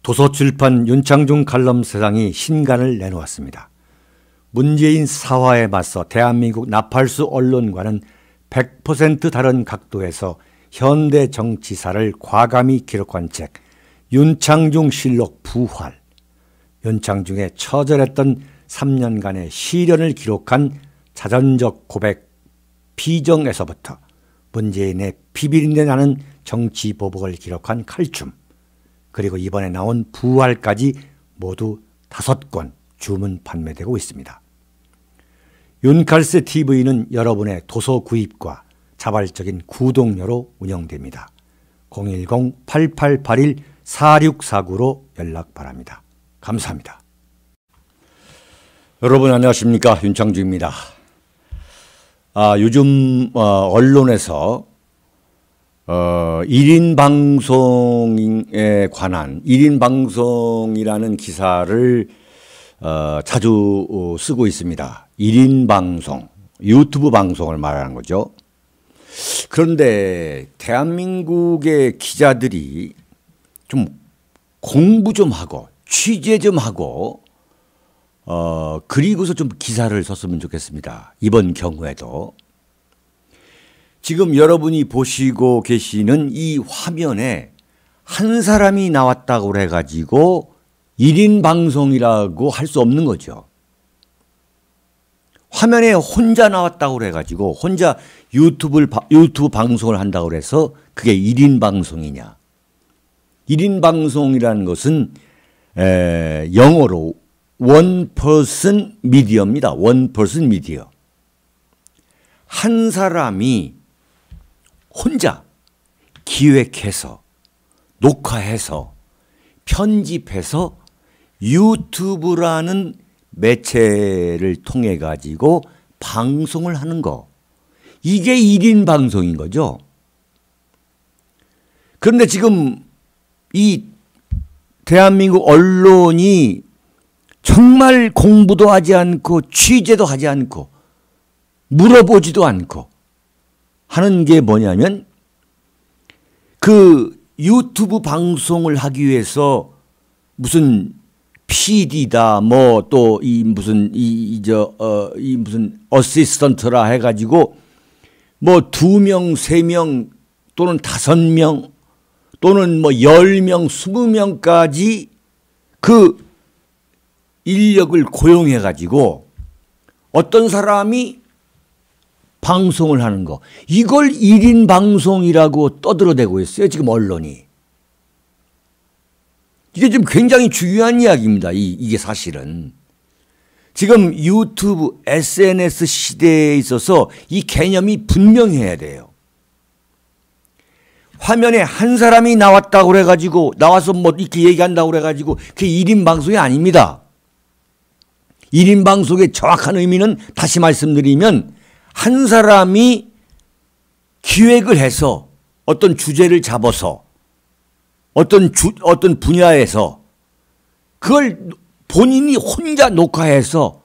도서출판 윤창중 칼럼세상이 신간을 내놓았습니다. 문재인 사화에 맞서 대한민국 나팔수 언론과는 100% 다른 각도에서 현대 정치사를 과감히 기록한 책 윤창중 실록 부활, 윤창중의 처절했던 3년간의 시련을 기록한 자전적 고백 피정에서부터 문재인의 비비린내 나는 정치 보복을 기록한 칼춤, 그리고 이번에 나온 부활까지 모두 5권 주문 판매되고 있습니다. 윤칼세 TV는 여러분의 도서 구입과 자발적인 구독료로 운영됩니다. 010-8881-4649로 연락 바랍니다. 감사합니다. 여러분 안녕하십니까? 윤창중입니다. 요즘 언론에서 1인 방송에 관한 1인 방송이라는 기사를 자주 쓰고 있습니다. 1인 방송, 유튜브 방송을 말하는 거죠. 그런데 대한민국의 기자들이 좀 공부 좀 하고 취재 좀 하고 그리고서 좀 기사를 썼으면 좋겠습니다. 이번 경우에도. 지금 여러분이 보시고 계시는 이 화면에 한 사람이 나왔다고 해가지고 1인 방송이라고 할 수 없는 거죠. 화면에 혼자 나왔다고 해가지고 혼자 유튜브 방송을 한다고 해서 그게 1인 방송이냐. 1인 방송이라는 것은 영어로 one person media입니다. one person media. 한 사람이 혼자 기획해서 녹화해서 편집해서 유튜브라는 매체를 통해 가지고 방송을 하는 거. 이게 1인 방송인 거죠. 그런데 지금 이 대한민국 언론이 정말 공부도 하지 않고 취재도 하지 않고 물어보지도 않고 하는 게 뭐냐면 그 유튜브 방송을 하기 위해서 무슨 PD다 뭐 또 이 무슨 무슨 어시스턴트라 해가지고 뭐 2명, 3명 또는 5명 또는 뭐 10명, 20명까지 그 인력을 고용해가지고 어떤 사람이 방송을 하는 거. 이걸 1인 방송이라고 떠들어대고 있어요. 지금 언론이. 이게 좀 굉장히 중요한 이야기입니다. 이게 사실은. 지금 유튜브, SNS 시대에 있어서 이 개념이 분명해야 돼요. 화면에 한 사람이 나왔다고 그래가지고 나와서 뭐 이렇게 얘기한다고 그래가지고 그게 1인 방송이 아닙니다. 1인 방송의 정확한 의미는 다시 말씀드리면 한 사람이 기획을 해서 어떤 주제를 잡아서 어떤 분야에서 그걸 본인이 혼자 녹화해서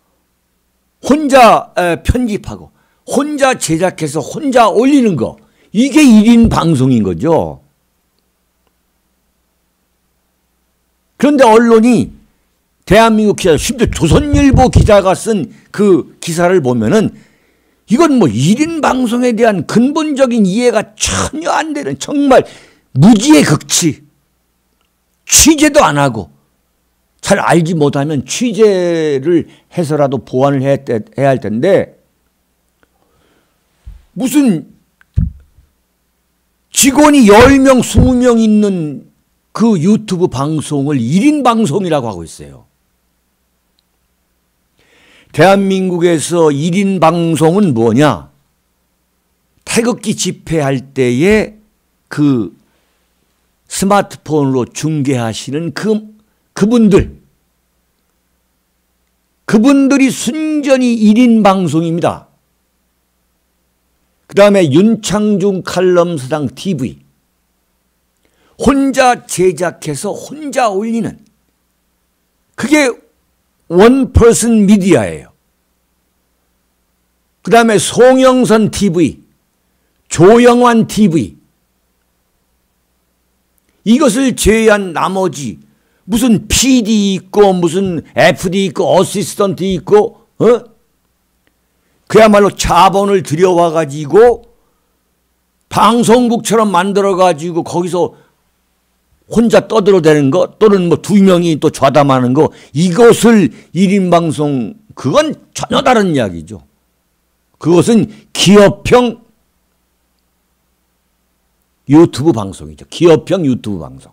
혼자 편집하고 혼자 제작해서 혼자 올리는 거. 이게 1인 방송인 거죠. 그런데 언론이 대한민국 기자, 심지어 조선일보 기자가 쓴 그 기사를 보면은 이건 뭐 1인 방송에 대한 근본적인 이해가 전혀 안 되는 정말 무지의 극치. 취재도 안 하고 잘 알지 못하면 취재를 해서라도 보완을 해야 할 텐데 무슨 직원이 10명, 20명 있는 그 유튜브 방송을 1인 방송이라고 하고 있어요. 대한민국에서 1인 방송은 뭐냐? 태극기 집회할 때에 그 스마트폰으로 중계하시는 그분들이 순전히 1인 방송입니다. 그 다음에 윤창중 칼럼서당 TV. 혼자 제작해서 혼자 올리는 그게 원 퍼슨 미디어예요. 그 다음에 송영선 TV, 조영환 TV 이것을 제외한 나머지 무슨 PD 있고 무슨 FD 있고 어시스턴트 있고 그야말로 자본을 들여와 가지고 방송국처럼 만들어 가지고 거기서 혼자 떠들어대는 거 또는 뭐 두 명이 또 좌담하는 거 이것을 1인 방송 그건 전혀 다른 이야기죠. 그것은 기업형 유튜브 방송이죠. 기업형 유튜브 방송.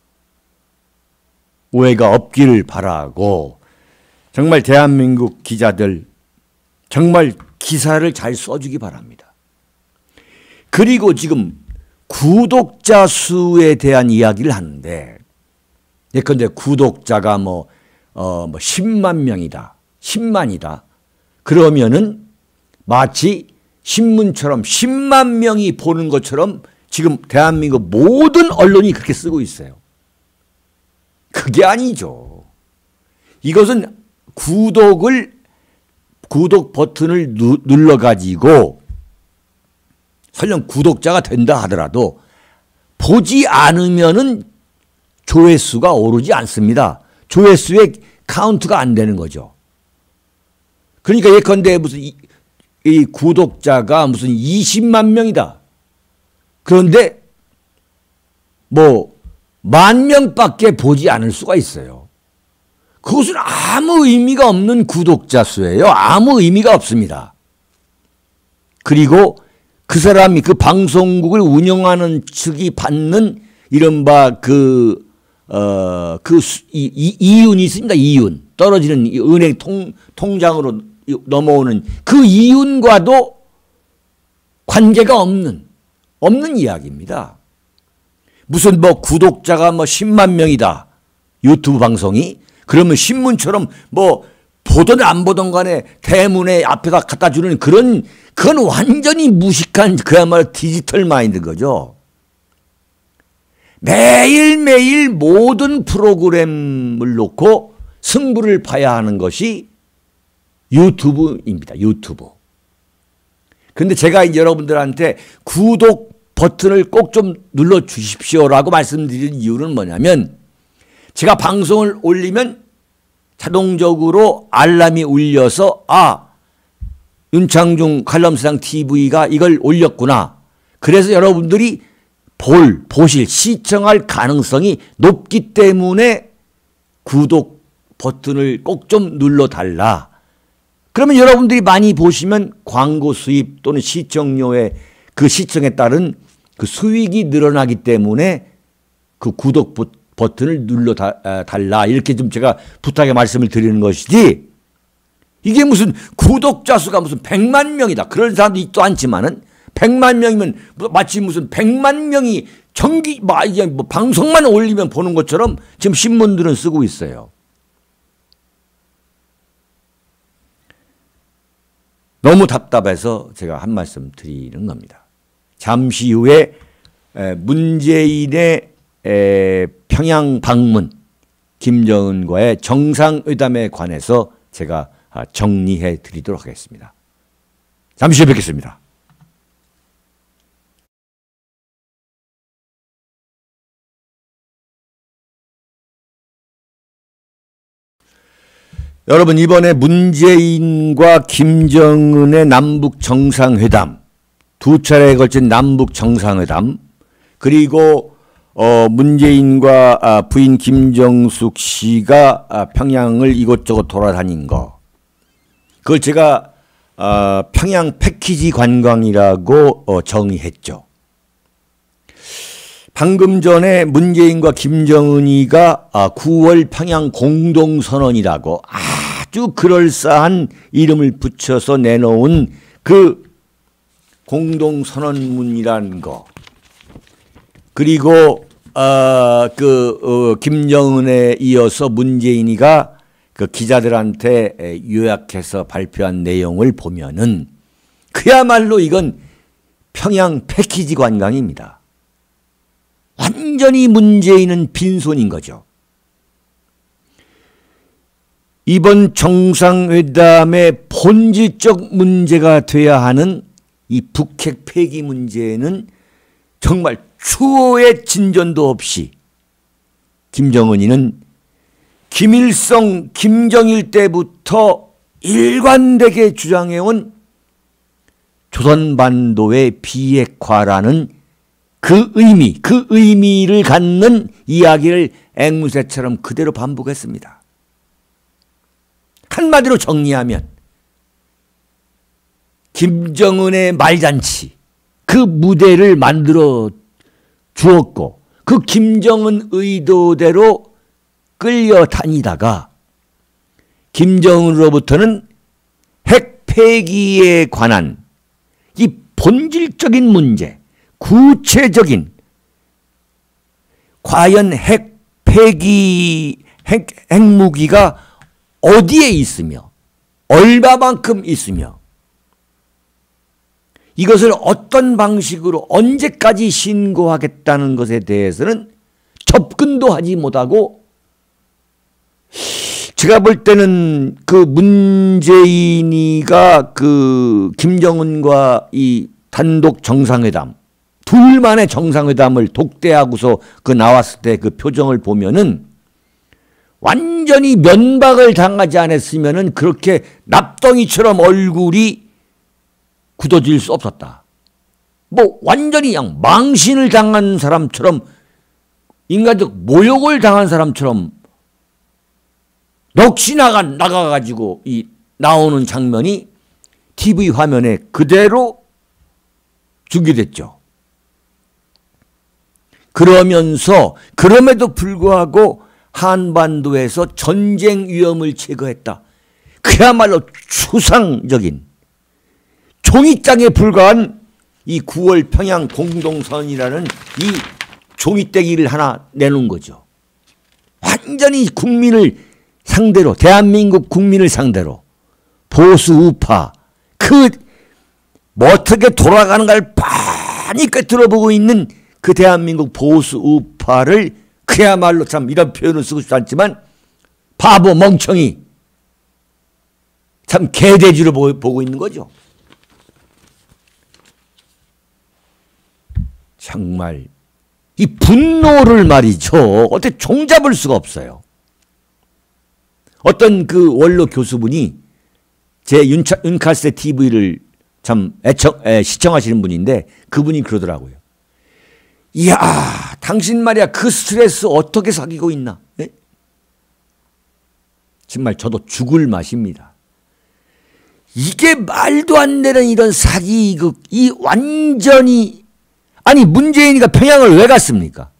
오해가 없기를 바라고 정말 대한민국 기자들 정말 기사를 잘 써주기 바랍니다. 그리고 지금 구독자 수에 대한 이야기를 하는데 예컨대 구독자가 뭐 10만 명이다. 10만이다. 그러면은 마치 신문처럼 10만 명이 보는 것처럼 지금 대한민국 모든 언론이 그렇게 쓰고 있어요. 그게 아니죠. 이것은 구독 버튼을 눌러가지고 설령 구독자가 된다 하더라도 보지 않으면은 조회수가 오르지 않습니다. 조회수의 카운트가 안 되는 거죠. 그러니까 예컨대 무슨 이 구독자가 무슨 20만 명이다. 그런데 뭐 10,000명밖에 보지 않을 수가 있어요. 그것은 아무 의미가 없는 구독자 수예요. 아무 의미가 없습니다. 그리고 그 사람이 그 방송국을 운영하는 측이 받는 이른바 이윤이 있습니다. 이윤. 떨어지는 은행 통장으로 넘어오는 그 이윤과도 관계가 없는 이야기입니다. 무슨 뭐 구독자가 뭐 10만 명이다. 유튜브 방송이. 그러면 신문처럼 뭐 보든 안 보든 간에 대문에 앞에다 갖다 주는 그건 완전히 무식한 그야말로 디지털 마인드인 거죠. 매일매일 모든 프로그램을 놓고 승부를 봐야 하는 것이 유튜브입니다. 유튜브. 그런데 제가 이제 여러분들한테 구독 버튼을 꼭 좀 눌러 주십시오라고 말씀드리는 이유는 뭐냐면 제가 방송을 올리면 자동적으로 알람이 울려서 윤창중 칼럼스랑 TV가 이걸 올렸구나. 그래서 여러분들이 보실, 시청할 가능성이 높기 때문에 구독 버튼을 꼭 좀 눌러달라. 그러면 여러분들이 많이 보시면 광고 수입 또는 시청료의 그 시청에 따른 그 수익이 늘어나기 때문에 그 구독 버튼을 눌러달라. 이렇게 좀 제가 부탁의 말씀을 드리는 것이지 이게 무슨 구독자 수가 무슨 100만 명이다. 그런 사람도 있도 않지만은 100만 명이면 마치 무슨 100만 명이 뭐 방송만 올리면 보는 것처럼 지금 신문들은 쓰고 있어요. 너무 답답해서 제가 한 말씀 드리는 겁니다. 잠시 후에 문재인의 평양 방문, 김정은과의 정상회담에 관해서 제가 정리해 드리도록 하겠습니다. 잠시 후에 뵙겠습니다. 여러분, 이번에 문재인과 김정은의 남북 정상회담, 두 차례에 걸친 남북 정상회담, 그리고 문재인과 부인 김정숙 씨가 평양을 이곳저곳 돌아다닌 거, 그걸 제가 평양 패키지 관광이라고 정의했죠. 방금 전에 문재인과 김정은이가 9월 평양 공동선언이라고 아주 그럴싸한 이름을 붙여서 내놓은 그 공동선언문이라는 거, 그리고 김정은에 이어서 문재인이가 그 기자들한테 요약해서 발표한 내용을 보면은 그야말로 이건 평양 패키지 관광입니다. 완전히 문재인은 빈손인 거죠. 이번 정상회담의 본질적 문제가 돼야 하는 이 북핵 폐기 문제는 정말 추호의 진전도 없이 김정은이는 김일성, 김정일 때부터 일관되게 주장해온 조선반도의 비핵화라는 그 의미를 갖는 이야기를 앵무새처럼 그대로 반복했습니다. 한마디로 정리하면 김정은의 말잔치, 그 무대를 만들어 주었고 그 김정은 의도대로 끌려다니다가 김정은으로부터는 핵 폐기에 관한 이 본질적인 문제, 구체적인 과연 핵 폐기, 핵무기가 어디에 있으며 얼마만큼 있으며 이것을 어떤 방식으로 언제까지 신고하겠다는 것에 대해서는 접근도 하지 못하고, 제가 볼 때는 그 문재인이가 그 김정은과 이 단독 정상회담, 둘만의 정상회담을 독대하고서 그 나왔을 때 그 표정을 보면은 완전히 면박을 당하지 않았으면은 그렇게 납덩이처럼 얼굴이 굳어질 수 없었다. 뭐 완전히 그냥 망신을 당한 사람처럼, 인간적 모욕을 당한 사람처럼 넋이 나가가지고 이 나오는 장면이 TV 화면에 그대로 중계됐죠. 그러면서 그럼에도 불구하고 한반도에서 전쟁 위험을 제거했다. 그야말로 추상적인 종이장에 불과한 이 9월 평양 공동선이라는 이 종이떼기를 하나 내놓은 거죠. 완전히 국민을 상대로, 대한민국 국민을 상대로 보수 우파, 뭐 어떻게 돌아가는가를 빤히 꿰뚫어보고 있는 그 대한민국 보수 우파를 그야말로, 참 이런 표현을 쓰고 싶지 않지만 바보, 멍청이, 참 개돼지로 보고 있는 거죠. 정말 이 분노를 말이죠, 어떻게 종잡을 수가 없어요. 어떤 그 원로 교수분이 제 윤카세 TV를 참 시청하시는 분인데 그분이 그러더라고요. 이야, 당신 말이야 그 스트레스 어떻게 사귀고 있나? 네? 정말 저도 죽을 맛입니다. 이게 말도 안 되는 이런 사기극, 이 완전히, 아니 문재인이가 평양을 왜 갔습니까?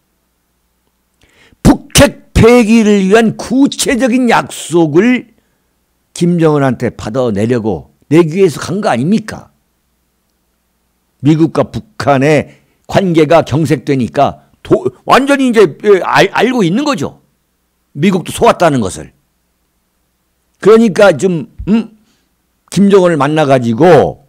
북핵 폐기를 위한 구체적인 약속을 김정은한테 받아내려고 내기 위해서 간 거 아닙니까? 미국과 북한의 관계가 경색되니까 완전히 이제 알고 있는 거죠. 미국도 속았다는 것을. 그러니까 좀 김정은을 만나가지고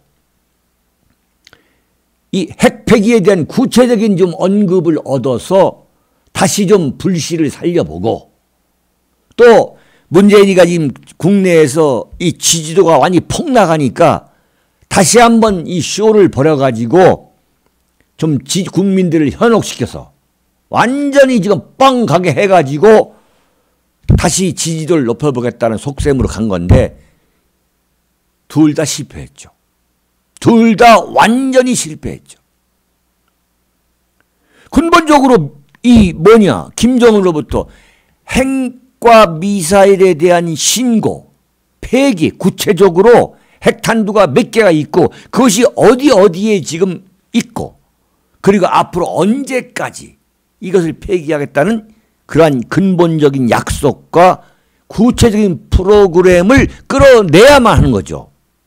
이 핵폐기에 대한 구체적인 좀 언급을 얻어서 다시 좀 불씨를 살려보고, 또 문재인이가 지금 국내에서 이 지지도가 완전히 폭락하니까 다시 한번 이 쇼를 벌여가지고 좀 국민들을 현혹시켜서 완전히 지금 빵 가게 해가지고 다시 지지도를 높여보겠다는 속셈으로 간 건데 둘 다 실패했죠. 둘 다 완전히 실패했죠. 근본적으로 김정은으로부터 핵과 미사일에 대한 신고, 폐기, 구체적으로 핵탄두가 몇 개가 있고 그것이 어디에 지금 있고, 그리고 앞으로 언제까지 이것을 폐기하겠다는 그러한 근본적인 약속과 구체적인 프로그램을 끌어내야만 하는 거죠.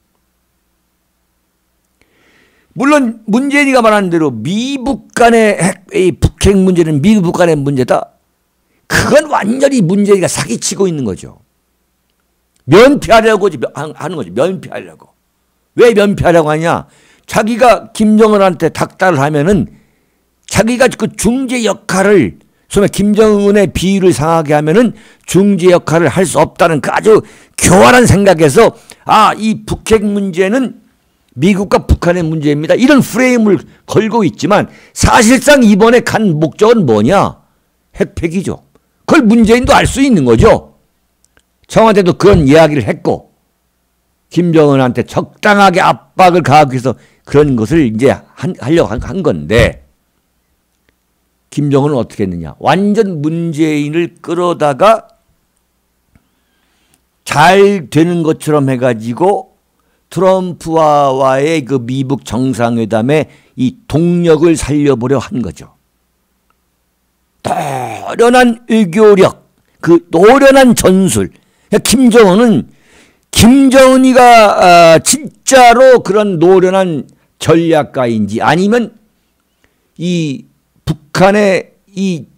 물론 문재인이가 말한 대로 미북 간의 북핵 문제는 미북 간의 문제다. 그건 완전히 문재인이가 사기치고 있는 거죠. 면피하려고 하는 거죠. 면피하려고. 왜 면피하려고 하냐? 자기가 김정은한테 닥달을 하면은 자기가 그 중재 역할을, 소위 김정은의 비위를 상하게 하면은 중재 역할을 할 수 없다는 그 아주 교활한 생각에서, 이 북핵 문제는 미국과 북한의 문제입니다, 이런 프레임을 걸고 있지만 사실상 이번에 간 목적은 뭐냐? 핵폐기죠. 그걸 문재인도 알 수 있는 거죠. 청와대도 그런 이야기를 했고 김정은한테 적당하게 압박을 가하기 위해서 그런 것을 이제 하려고 한 건데 김정은은 어떻게 했느냐. 완전 문재인을 끌어다가 잘 되는 것처럼 해가지고 트럼프와의 그 미국 정상회담에 이 동력을 살려보려 한 거죠. 노련한 외교력, 그 노련한 전술. 김정은은 김정은이가 진짜로 그런 노련한 전략가인지 아니면 이 북한의 이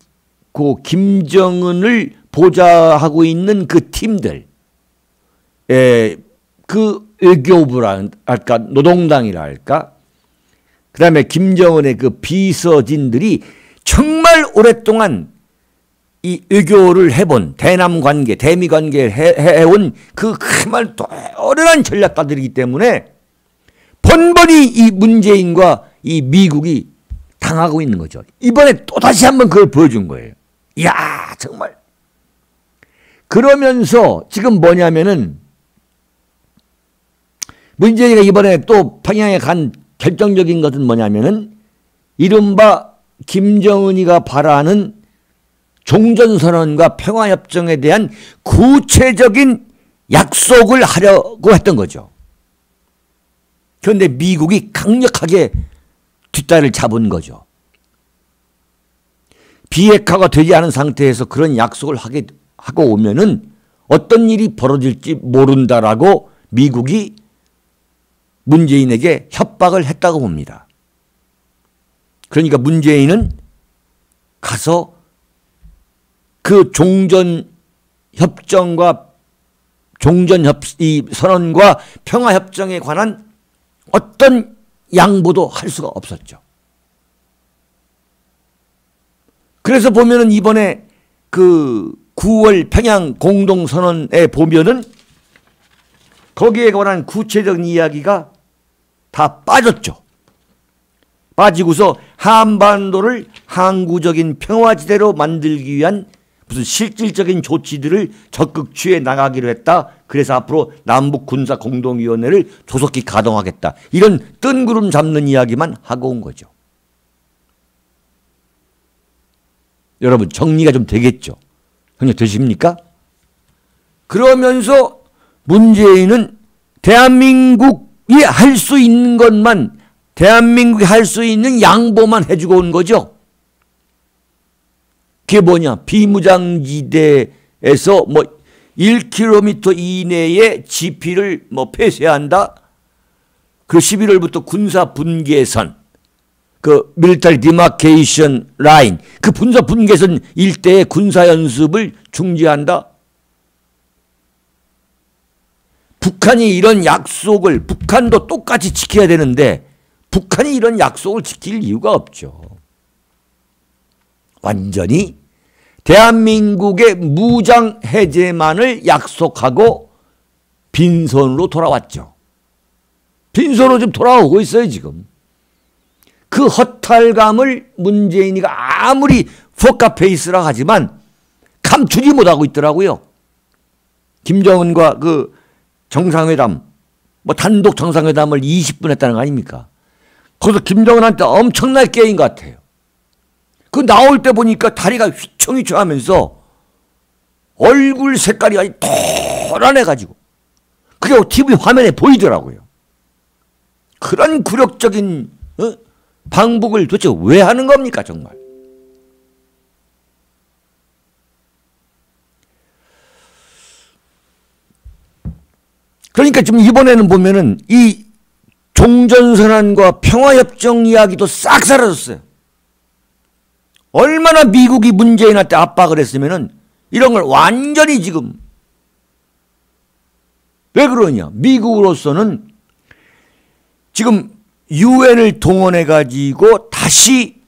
김정은을 보좌하고 있는 그 팀들, 그 외교부랄까 노동당이라 할까, 그 다음에 김정은의 그 비서진들이 정말 오랫동안 이 외교를 해본 대남 관계, 대미 관계를 해온 그 정말 노련한 전략가들이기 때문에 번번이 이 문재인과 이 미국이 당하고 있는 거죠. 이번에 또다시 한번 그걸 보여준 거예요. 이야, 정말. 그러면서 지금 뭐냐면은 문재인이 이번에 또 평양에 간 결정적인 것은 뭐냐면은 이른바 김정은이가 바라는 종전선언과 평화협정에 대한 구체적인 약속을 하려고 했던 거죠. 그런데 미국이 강력하게 뒷다리를 잡은 거죠. 비핵화가 되지 않은 상태에서 그런 약속을 하고 오면은 어떤 일이 벌어질지 모른다라고 미국이 문재인에게 협박을 했다고 봅니다. 그러니까 문재인은 가서 그 선언과 평화협정에 관한 어떤 양보도 할 수가 없었죠. 그래서 보면은 이번에 그 9월 평양 공동선언에 보면은 거기에 관한 구체적인 이야기가 다 빠졌죠. 빠지고서 한반도를 항구적인 평화지대로 만들기 위한 무슨 실질적인 조치들을 적극 취해 나가기로 했다. 그래서 앞으로 남북군사공동위원회를 조속히 가동하겠다. 이런 뜬구름 잡는 이야기만 하고 온 거죠. 여러분 정리가 좀 되겠죠? 정리 되십니까? 그러면서 문재인은 대한민국이 할 수 있는 것만, 대한민국이 할 수 있는 양보만 해주고 온 거죠. 그게 뭐냐? 비무장지대에서 뭐 1km 이내에 GP를 뭐 폐쇄한다. 그 11월부터 군사 분계선, 그 밀리터리 디마케이션 라인, 그 군사 분계선 일대의 군사 연습을 중지한다. 북한이 이런 약속을, 북한도 똑같이 지켜야 되는데 북한이 이런 약속을 지킬 이유가 없죠. 완전히 대한민국의 무장 해제만을 약속하고 빈손으로 돌아왔죠. 빈손으로 좀 돌아오고 있어요, 지금. 그 허탈감을 문재인이가 아무리 포카페이스라 하지만 감추지 못하고 있더라고요. 김정은과 그 정상회담, 뭐 단독 정상회담을 20분 했다는 거 아닙니까? 거기서 김정은한테 엄청나게 깨인 것 같아요. 그 나올 때 보니까 다리가 휘청휘청하면서 얼굴 색깔이 아주 도란해가지고 그게 TV 화면에 보이더라고요. 그런 굴욕적인 방북을 도대체 왜 하는 겁니까, 정말? 그러니까 지금 이번에는 보면은 이 종전선언과 평화협정 이야기도 싹 사라졌어요. 얼마나 미국이 문재인한테 압박을 했으면은 이런 걸 완전히 지금. 왜 그러냐? 미국으로서는 지금 유엔을 동원해가지고 다시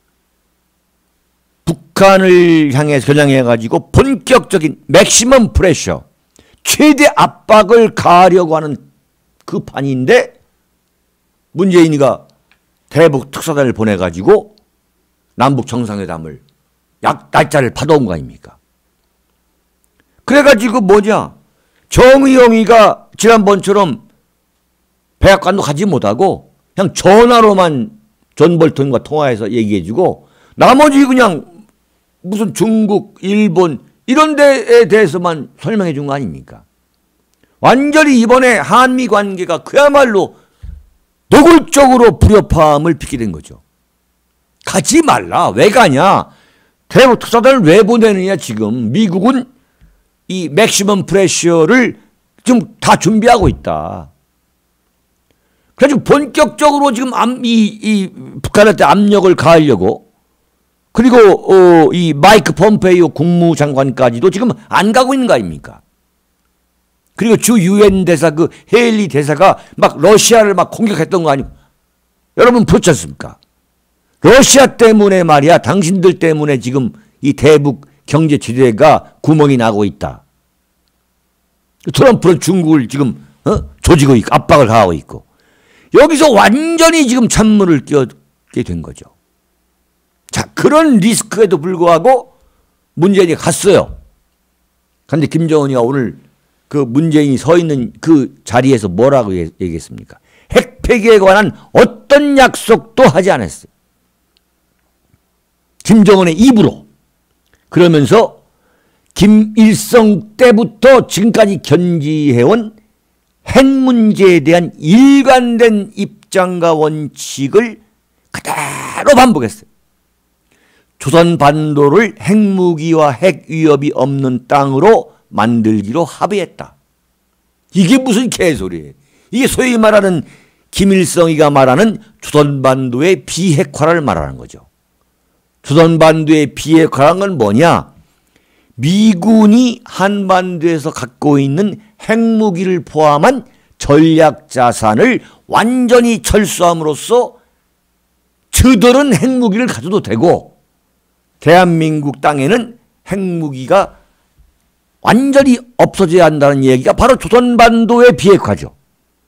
북한을 향해 겨냥해가지고 본격적인 맥시멈 프레셔, 최대 압박을 가하려고 하는 그 판인데 문재인이가 대북 특사단을 보내가지고 남북 정상회담을 날짜를 받아온 거 아닙니까? 그래가지고 뭐냐? 정의용이가 지난번처럼 백악관도 가지 못하고 그냥 전화로만 존 볼턴과 통화해서 얘기해주고 나머지 그냥 무슨 중국, 일본 이런 데에 대해서만 설명해 준 거 아닙니까? 완전히 이번에 한미 관계가 그야말로 노골적으로 불협화음을 빚게 된 거죠. 가지 말라. 왜 가냐? 대북 특사단을 왜 보내느냐 지금. 미국은 이 맥시멈 프레셔를 지금 다 준비하고 있다. 그래서 본격적으로 지금 이 북한한테 압력을 가하려고 그리고 이 마이크 폼페이오 국무장관까지도 지금 안 가고 있는 거 아닙니까? 그리고 주 유엔 대사 그 헤일리 대사가 막 러시아를 막 공격했던 거 아니고 여러분 그렇지 않습니까? 러시아 때문에 말이야 당신들 때문에 지금 이 대북 경제 지대가 구멍이 나고 있다. 트럼프는 중국을 지금 조지고 있고 압박을 가하고 있고 여기서 완전히 지금 찬물을 끼얹게 된 거죠. 자, 그런 리스크에도 불구하고 문재인이 갔어요. 그런데 김정은이가 오늘 그 문재인이 서 있는 그 자리에서 뭐라고 얘기했습니까? 핵 폐기에 관한 어떤 약속도 하지 않았어요. 김정은의 입으로. 그러면서 김일성 때부터 지금까지 견지해온 핵 문제에 대한 일관된 입장과 원칙을 그대로 반복했어요. 조선반도를 핵무기와 핵 위협이 없는 땅으로 만들기로 합의했다. 이게 무슨 개소리예요. 이게 소위 말하는 김일성이가 말하는 조선반도의 비핵화를 말하는 거죠. 조선반도의 비핵화란 건 뭐냐? 미군이 한반도에서 갖고 있는 핵무기를 포함한 전략자산을 완전히 철수함으로써 저들은 핵무기를 가져도 되고 대한민국 땅에는 핵무기가 완전히 없어져야 한다는 얘기가 바로 조선반도의 비핵화죠.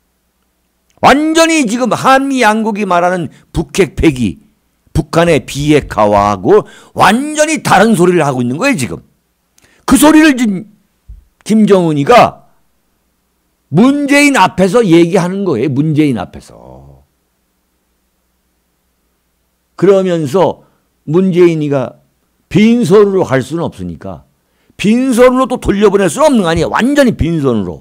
완전히 지금 한미 양국이 말하는 북핵 폐기, 북한의 비핵화하고 완전히 다른 소리를 하고 있는 거예요 지금. 그 소리를 지금 김정은이가 문재인 앞에서 얘기하는 거예요. 문재인 앞에서. 그러면서 문재인이가 빈손으로 갈 수는 없으니까 빈손으로 또 돌려보낼 수는 없는 거 아니에요. 완전히 빈손으로.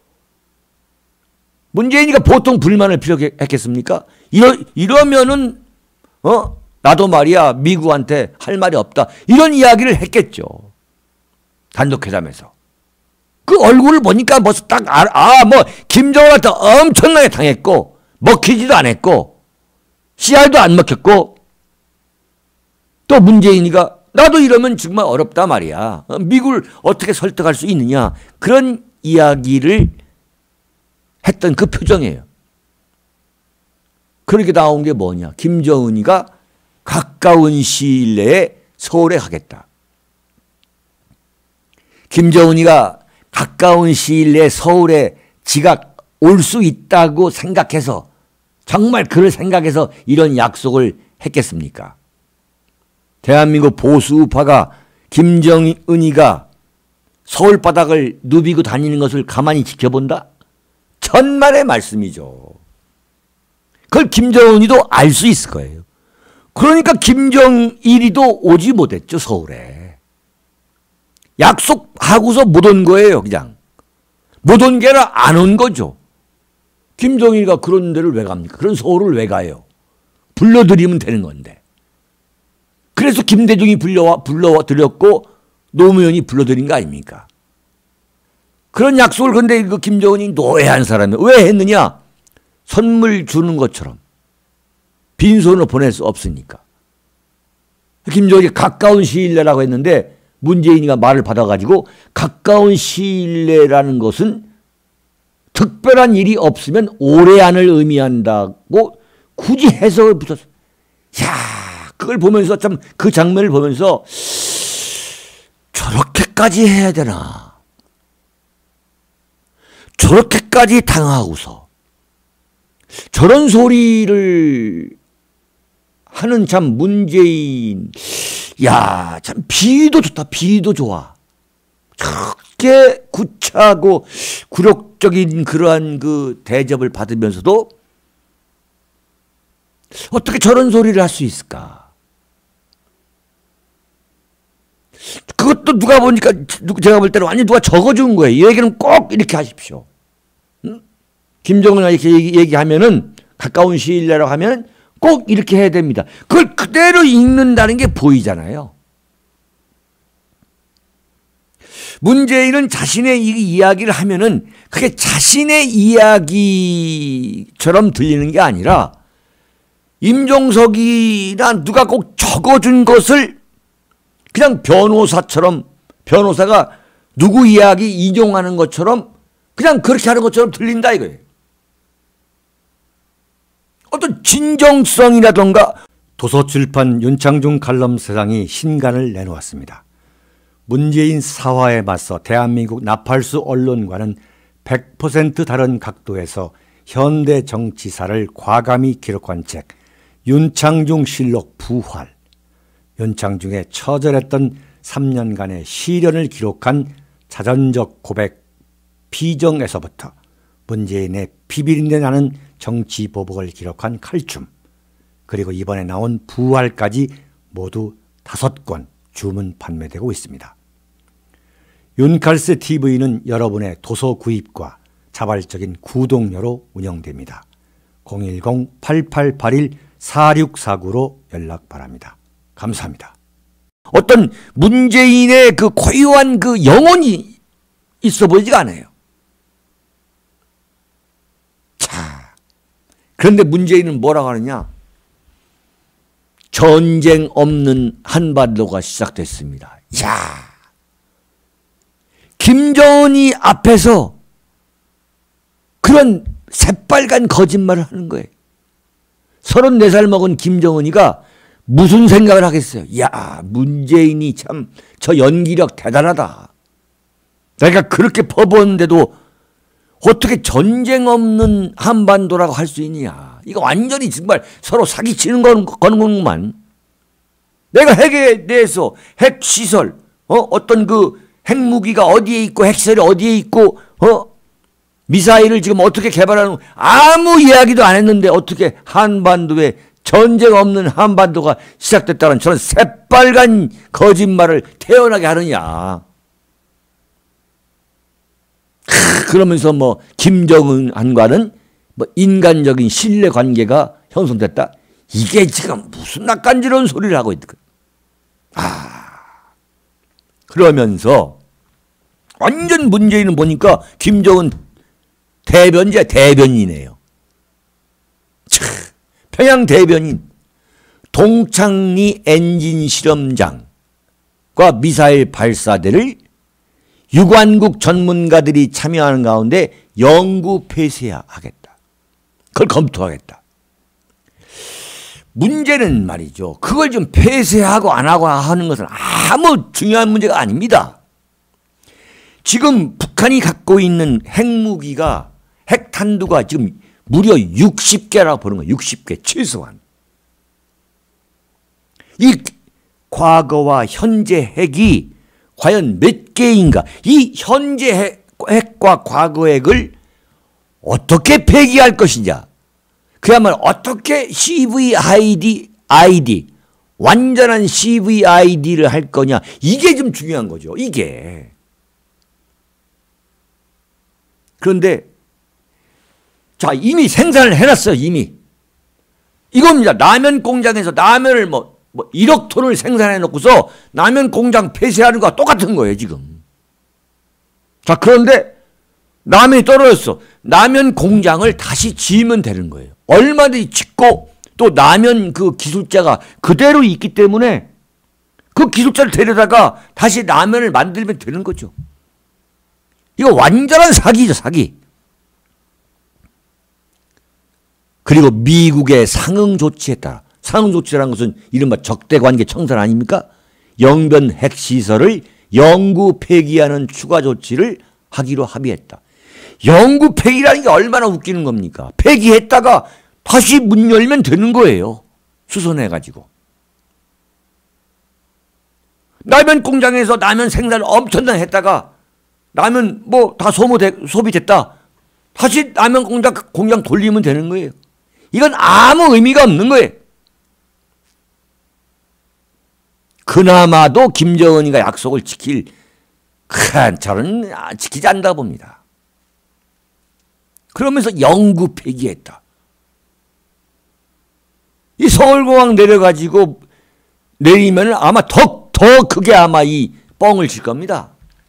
문재인이가 보통 불만을 피력했겠습니까? 이러면은 나도 말이야 미국한테 할 말이 없다. 이런 이야기를 했겠죠. 단독회담에서. 그 얼굴을 보니까 뭐 딱 뭐 김정은한테 엄청나게 당했고 먹히지도 않았고 씨알도 안 먹혔고 또 문재인이가 나도 이러면 정말 어렵다 말이야. 미국을 어떻게 설득할 수 있느냐. 그런 이야기를 했던 그 표정이에요. 그렇게 나온 게 뭐냐. 김정은이가 가까운 시일 내에 서울에 가겠다. 김정은이가 가까운 시일 내에 서울에 지가 올 수 있다고 생각해서 정말 그를 생각해서 이런 약속을 했겠습니까? 대한민국 보수우파가 김정은이가 서울 바닥을 누비고 다니는 것을 가만히 지켜본다? 천만의 말씀이죠. 그걸 김정은이도 알 수 있을 거예요. 그러니까 김정일이도 오지 못했죠, 서울에. 약속하고서 못 온 거예요, 그냥. 못 온 게 아니라 안 온 거죠. 김정일이가 그런 데를 왜 갑니까? 그런 서울을 왜 가요? 불러드리면 되는 건데. 그래서 김대중이 불러드렸고 노무현이 불러드린 거 아닙니까? 그런 약속을 근데 그 김정은이 노예한 사람이 왜 했느냐? 선물 주는 것처럼 빈손으로 보낼 수 없으니까. 김정은이 가까운 시일 내라고 했는데 문재인이가 말을 받아가지고 가까운 시일 내라는 것은 특별한 일이 없으면 오래 안을 의미한다고 굳이 해석을 붙였어. 야, 그걸 보면서 참 그 장면을 보면서 저렇게까지 해야 되나? 저렇게까지 당하고서 저런 소리를 하는 참 문재인, 야, 참 비위도 좋다. 비위도 좋아. 그렇게 구차하고 굴욕적인 그러한 그 대접을 받으면서도 어떻게 저런 소리를 할 수 있을까? 그것도 누가 보니까 제가 볼 때는 완전 누가 적어준 거예요. 이 얘기는 꼭 이렇게 하십시오. 김정은이 이렇게 얘기하면은 가까운 시일 내로 하면 꼭 이렇게 해야 됩니다. 그걸 그대로 읽는다는 게 보이잖아요. 문재인은 자신의 이야기를 하면은 그게 자신의 이야기처럼 들리는 게 아니라 임종석이나 누가 꼭 적어준 것을 그냥 변호사처럼 변호사가 누구 이야기 인용하는 것처럼 그냥 그렇게 하는 것처럼 들린다 이거예요. 어떤 진정성이라던가. 도서출판 윤창중 칼럼 세상이 신간을 내놓았습니다. 문재인 사화에 맞서 대한민국 나팔수 언론과는 100% 다른 각도에서 현대 정치사를 과감히 기록한 책 윤창중 실록 부활. 윤창중의 처절했던 3년간의 시련을 기록한 자전적 고백 비정에서부터 문재인의 비비린내 나는 정치 보복을 기록한 칼춤, 그리고 이번에 나온 부활까지 모두 5권 주문 판매되고 있습니다. 윤칼세 TV는 여러분의 도서 구입과 자발적인 구독료로 운영됩니다. 010-8881-4649로 연락 바랍니다. 감사합니다. 어떤 문재인의 그 고유한 그 영혼이 있어 보이지가 않아요. 자, 그런데 문재인은 뭐라고 하느냐? 전쟁 없는 한반도가 시작됐습니다. 야, 김정은이 앞에서 그런 새빨간 거짓말을 하는 거예요. 34살 먹은 김정은이가 무슨 생각을 하겠어요? 야, 문재인이 참 저 연기력 대단하다. 내가 그렇게 퍼부었는데도 어떻게 전쟁 없는 한반도라고 할 수 있느냐. 이거 완전히 정말 서로 사기치는 거는구만. 내가 핵에 대해서 핵시설, 어떤 그 핵무기가 어디에 있고 핵시설이 어디에 있고 미사일을 지금 어떻게 개발하는 아무 이야기도 안 했는데 어떻게 한반도에 전쟁 없는 한반도가 시작됐다는 저런 새빨간 거짓말을 태어나게 하느냐. 그러면서 뭐 김정은과는 뭐 인간적인 신뢰 관계가 형성됐다. 이게 지금 무슨 낯간지러운 소리를 하고 있는 거야. 그러면서 완전 문재인은 보니까 김정은 대변이네요. 평양 대변인, 동창리 엔진 실험장과 미사일 발사대를 유관국 전문가들이 참여하는 가운데 영구 폐쇄하겠다. 그걸 검토하겠다. 문제는 말이죠. 그걸 좀 폐쇄하고 안 하고 하는 것은 아무 중요한 문제가 아닙니다. 지금 북한이 갖고 있는 핵무기가 핵탄두가 지금 무려 60개라고 보는 거예요. 60개 최소한. 이 과거와 현재 핵이 과연 몇 개인가? 이 현재 핵과 과거 핵을 어떻게 폐기할 것이냐? 그야말로 어떻게 CVID, 완전한 CVID를 할 거냐? 이게 좀 중요한 거죠. 이게. 그런데 자, 이미 생산을 해놨어요. 이미. 이겁니다. 라면 공장에서 라면을 뭐 1억 톤을 생산해 놓고서 라면 공장 폐쇄하는 거와 똑같은 거예요, 지금. 자, 그런데 라면이 떨어졌어. 라면 공장을 다시 지으면 되는 거예요. 얼마든지 짓고 또 라면 그 기술자가 그대로 있기 때문에 그 기술자를 데려다가 다시 라면을 만들면 되는 거죠. 이거 완전한 사기죠, 사기. 그리고 미국의 상응 조치에 따라, 상응 조치라는 것은 이른바 적대관계 청산 아닙니까? 영변 핵시설을 영구 폐기하는 추가 조치를 하기로 합의했다. 영구 폐기라는 게 얼마나 웃기는 겁니까? 폐기했다가 다시 문 열면 되는 거예요. 수선해가지고. 라면 공장에서 라면 생산을 엄청나게 했다가 라면 뭐 다 소비됐다. 다시 라면 공장 돌리면 되는 거예요. 이건 아무 의미가 없는 거예요. 그나마도 김정은이가 약속을 저는 지키지 않다 봅니다. 그러면서 영구 폐기했다. 이 서울공항 내리면 아마 더 크게 아마 이 뻥을 칠 겁니다.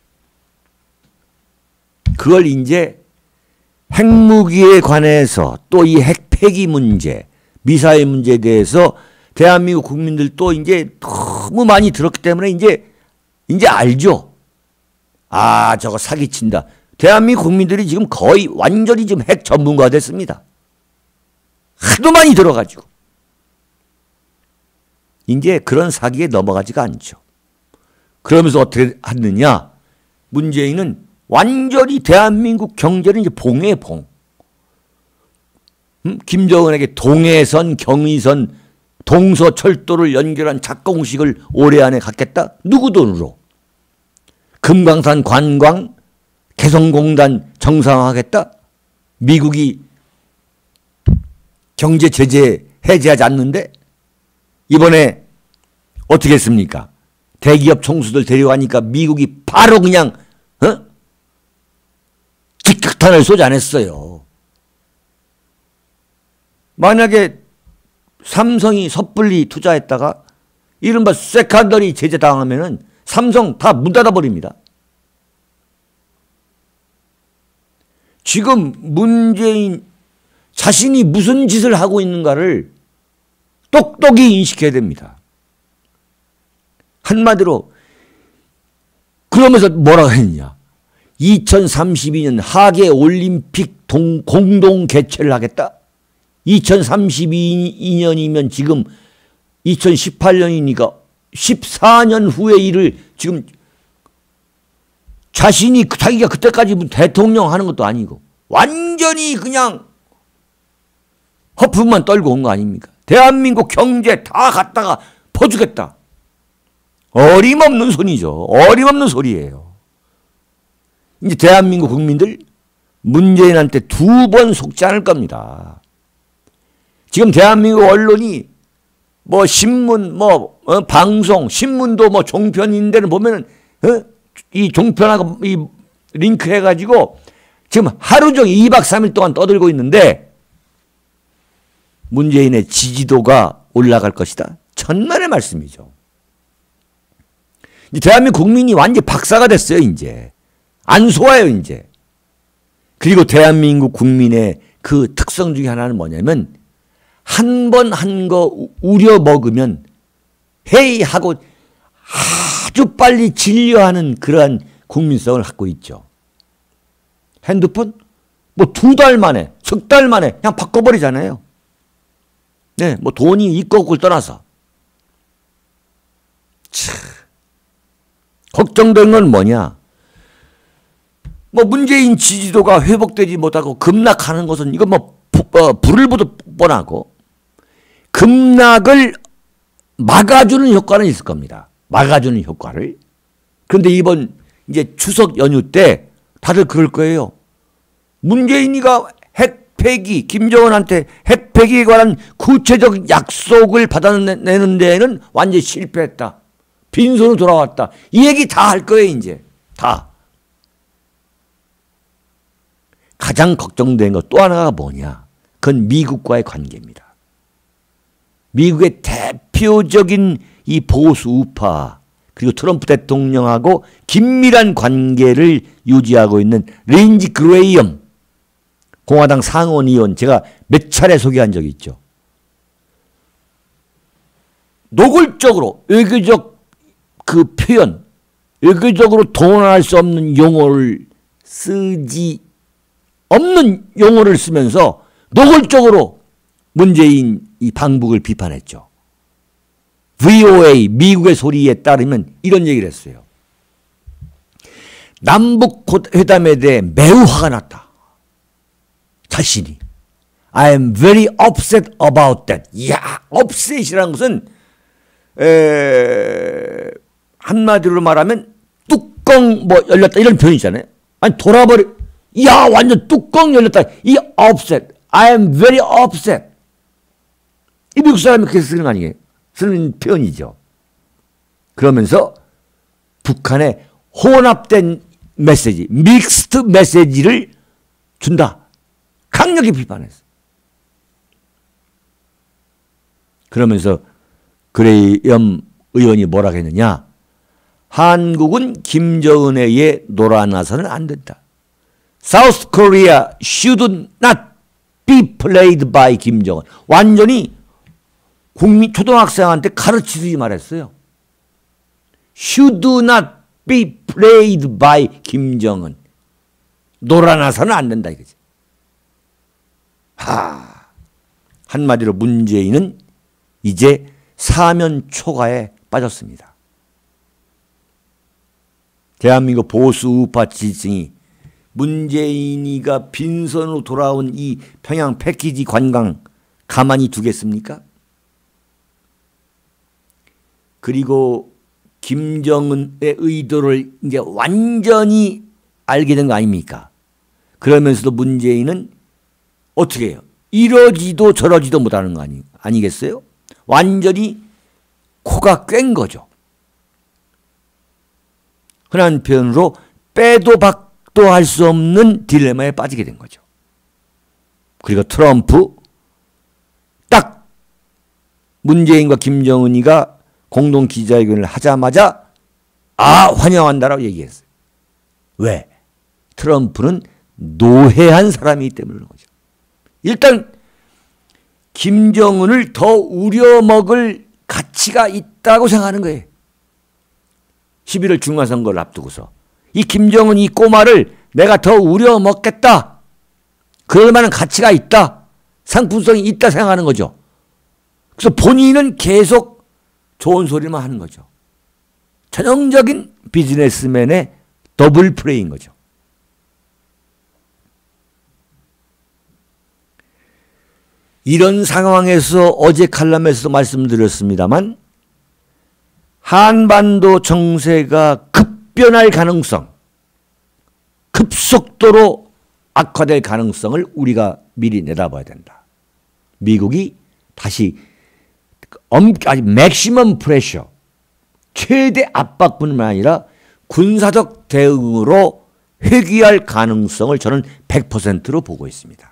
그걸 이제 핵무기에 관해서 또 이 핵폐기 문제, 미사일 문제에 대해서 대한민국 국민들도 이제 너무 많이 들었기 때문에 이제 알죠. 아, 저거 사기친다. 대한민국 국민들이 지금 거의 완전히 지금 핵 전문가가 됐습니다. 하도 많이 들어가지고. 이제 그런 사기에 넘어가지가 않죠. 그러면서 어떻게 하느냐? 문재인은 완전히 대한민국 경제는 이제 봉에 봉. 김정은에게 동해선, 경의선, 동서철도를 연결한 작공식을 올해 안에 갖겠다? 누구 돈으로? 금강산 관광, 개성공단 정상화하겠다? 미국이 경제 제재 해제하지 않는데? 이번에 어떻게 했습니까? 대기업 총수들 데려가니까 미국이 바로 그냥 직격탄을 쏘지 않았어요. 만약에 삼성이 섣불리 투자했다가 이른바 세컨더리 제재 당하면은 삼성 다 문 닫아버립니다. 지금 문재인 자신이 무슨 짓을 하고 있는가를 똑똑히 인식해야 됩니다. 한마디로 그러면서 뭐라고 했냐. 2032년 하계 올림픽 공동 개최를 하겠다. 2032년이면 지금 2018년이니까 14년 후의 일을 지금 자기가 그때까지 대통령 하는 것도 아니고 완전히 그냥 허풍만 떨고 온 거 아닙니까? 대한민국 경제 다 갖다가 퍼주겠다. 어림없는 소리죠. 어림없는 소리예요. 이제 대한민국 국민들 문재인한테 2번 속지 않을 겁니다. 지금 대한민국 언론이 뭐 신문, 방송, 신문도 뭐 종편인데는 보면은, 이 종편하고 이 링크 해가지고 지금 하루 종일 2박 3일 동안 떠들고 있는데 문재인의 지지도가 올라갈 것이다. 천만의 말씀이죠. 대한민국 국민이 완전히 박사가 됐어요, 이제. 안 속아요, 이제. 그리고 대한민국 국민의 그 특성 중에 하나는 뭐냐면 한 번 한 거 우려 먹으면 회의하고 아주 빨리 진료하는 그러한 국민성을 갖고 있죠. 핸드폰? 뭐 2달 만에, 3달 만에 그냥 바꿔버리잖아요. 네, 뭐 돈이 있고 없고를 떠나서. 참. 걱정되는 건 뭐냐? 뭐 문재인 지지도가 회복되지 못하고 급락하는 것은 이건 뭐 불을 보듯 뻔하고 급락을 막아주는 효과는 있을 겁니다. 막아주는 효과를. 그런데 이번 이제 추석 연휴 때 다들 그럴 거예요. 문재인이가 핵폐기, 김정은한테 핵폐기에 관한 구체적 약속을 받아내는 데에는 완전히 실패했다. 빈손으로 돌아왔다. 이 얘기 다 할 거예요, 이제. 다. 가장 걱정된 것 또 하나가 뭐냐? 그건 미국과의 관계입니다. 미국의 대표적인 이 보수 우파 그리고 트럼프 대통령하고 긴밀한 관계를 유지하고 있는 린지 그레이엄 공화당 상원의원 제가 몇 차례 소개한 적이 있죠. 노골적으로 외교적 그 표현, 외교적으로 동원할 수 없는 용어를 쓰지 없는 용어를 쓰면서 노골적으로 문재인 이 방북을 비판했죠. VOA 미국의 소리에 따르면 이런 얘기를 했어요. 남북 회담에 대해 매우 화가 났다. 자신이. I am very upset about that. 이야, upset이라는 것은 한마디로 말하면 뚜껑 뭐 열렸다 이런 표현이잖아요. 아니 돌아버려. 야 완전 뚜껑 열렸다. 이 upset. I am very upset. 이 미국 사람이 그렇게 쓰는 거 아니에요? 쓰는 표현이죠. 그러면서 북한에 혼합된 메시지, 믹스트 메시지를 준다. 강력히 비판했어. 그러면서 그레이엄 의원이 뭐라고 했느냐. 한국은 김정은에 의해 놀아나서는 안 된다. South Korea should not be played by 김정은. 완전히 국민 초등학생한테 가르치듯이 말했어요. Should not be played by 김정은. 놀아나서는 안 된다 이거지. 한마디로 문재인은 이제 사면 초과에 빠졌습니다. 대한민국 보수 우파 지지층이 문재인이가 빈손으로 돌아온 이 평양 패키지 관광 가만히 두겠습니까? 그리고 김정은의 의도를 이제 완전히 알게 된 거 아닙니까? 그러면서도 문재인은 어떻게 해요? 이러지도 저러지도 못하는 거 아니겠어요? 완전히 코가 꽹 거죠. 흔한 표현으로 빼도 박도 할 수 없는 딜레마에 빠지게 된 거죠. 그리고 트럼프 딱 문재인과 김정은이가 공동 기자회견을 하자마자 환영한다라고 얘기했어요. 왜? 트럼프는 노회한 사람이기 때문에 그런 거죠. 일단 김정은을 더 우려먹을 가치가 있다고 생각하는 거예요. 11월 중간선거를 앞두고서 이 김정은 이 꼬마를 내가 더 우려먹겠다. 그럴 만한 가치가 있다. 상품성이 있다 생각하는 거죠. 그래서 본인은 계속 좋은 소리만 하는 거죠. 전형적인 비즈니스맨의 더블 플레이인 거죠. 이런 상황에서 어제 칼럼에서도 말씀드렸습니다만 한반도 정세가 급변할 가능성, 급속도로 악화될 가능성을 우리가 미리 내다봐야 된다. 미국이 다시 맥시멈 프레셔, 최대 압박뿐만 아니라 군사적 대응으로 회귀할 가능성을 저는 100%로 보고 있습니다.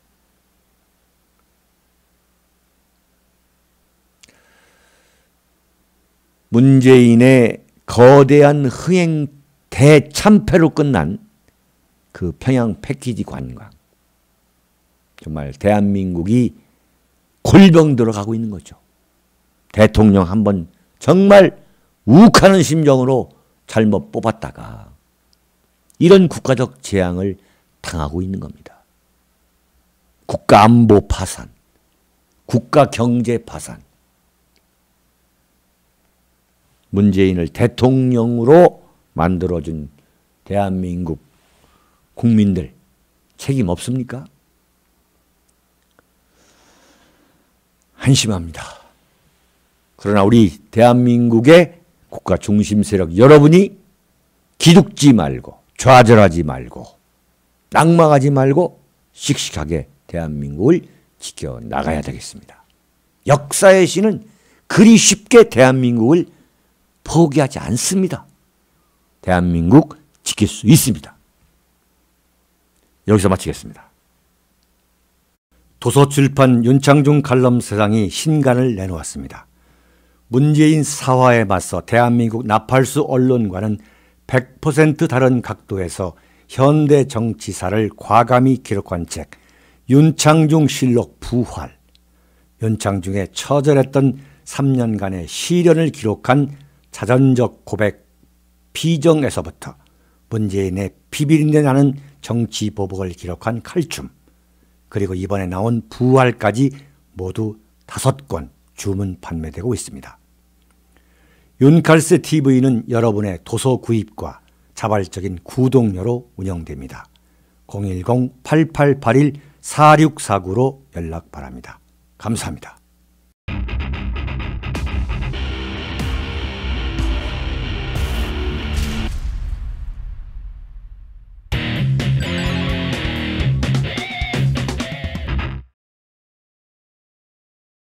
문재인의 거대한 흥행 대참패로 끝난 그 평양 패키지 관광. 정말 대한민국이 골병 들어가고 있는 거죠. 대통령 한번 정말 욱하는 심정으로 잘못 뽑았다가 이런 국가적 재앙을 당하고 있는 겁니다. 국가 안보 파산, 국가 경제 파산. 문재인을 대통령으로 만들어준 대한민국 국민들 책임 없습니까? 한심합니다. 그러나 우리 대한민국의 국가 중심 세력 여러분이 기죽지 말고 좌절하지 말고 낙망하지 말고 씩씩하게 대한민국을 지켜나가야 되겠습니다. 역사의 신은 그리 쉽게 대한민국을 포기하지 않습니다. 대한민국 지킬 수 있습니다. 여기서 마치겠습니다. 도서출판 윤창중 칼럼 세상이 신간을 내놓았습니다. 문재인 사화에 맞서 대한민국 나팔수 언론과는 100% 다른 각도에서 현대 정치사를 과감히 기록한 책 윤창중 실록 부활. 윤창중의 처절했던 3년간의 시련을 기록한 자전적 고백 피정에서부터 문재인의 비비린내 나는 정치 보복을 기록한 칼춤, 그리고 이번에 나온 부활까지 모두 5권 주문 판매되고 있습니다. 윤칼세 TV는 여러분의 도서 구입과 자발적인 구독료로 운영됩니다. 010-8881-4649로 연락 바랍니다. 감사합니다.